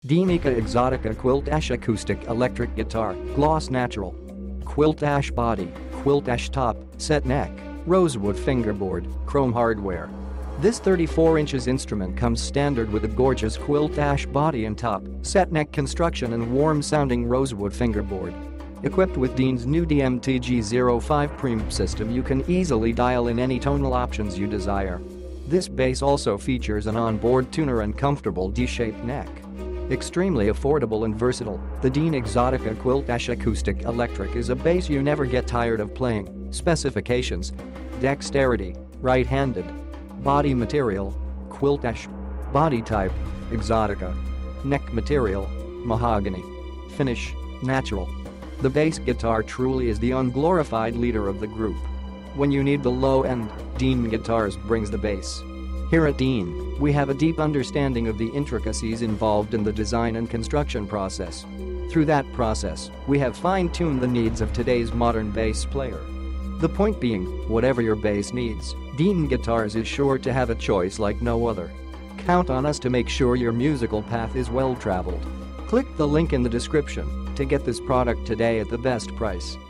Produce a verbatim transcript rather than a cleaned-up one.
D M T Exotica Quilt Ash Acoustic-Electric Guitar, Gloss Natural. Quilt Ash Body, Quilt Ash Top, Set Neck, Rosewood Fingerboard, Chrome Hardware. This thirty-four inches instrument comes standard with a gorgeous quilt ash body and top, set neck construction and warm-sounding rosewood fingerboard. Equipped with Dean's new D M T G zero five Preamp system, you can easily dial in any tonal options you desire. This bass also features an onboard tuner and comfortable D-shaped neck. Extremely affordable and versatile, the D M T Exotica Quilt Ash Acoustic-Electric is a bass you never get tired of playing. Specifications: Dexterity, right-handed. Body material, quilt ash. Body type, Exotica. Neck material, mahogany. Finish, natural. The bass guitar truly is the unglorified leader of the group. When you need the low end, Dean Guitars brings the bass. Here at Dean, we have a deep understanding of the intricacies involved in the design and construction process. Through that process, we have fine-tuned the needs of today's modern bass player. The point being, whatever your bass needs, Dean Guitars is sure to have a choice like no other. Count on us to make sure your musical path is well traveled. Click the link in the description to get this product today at the best price.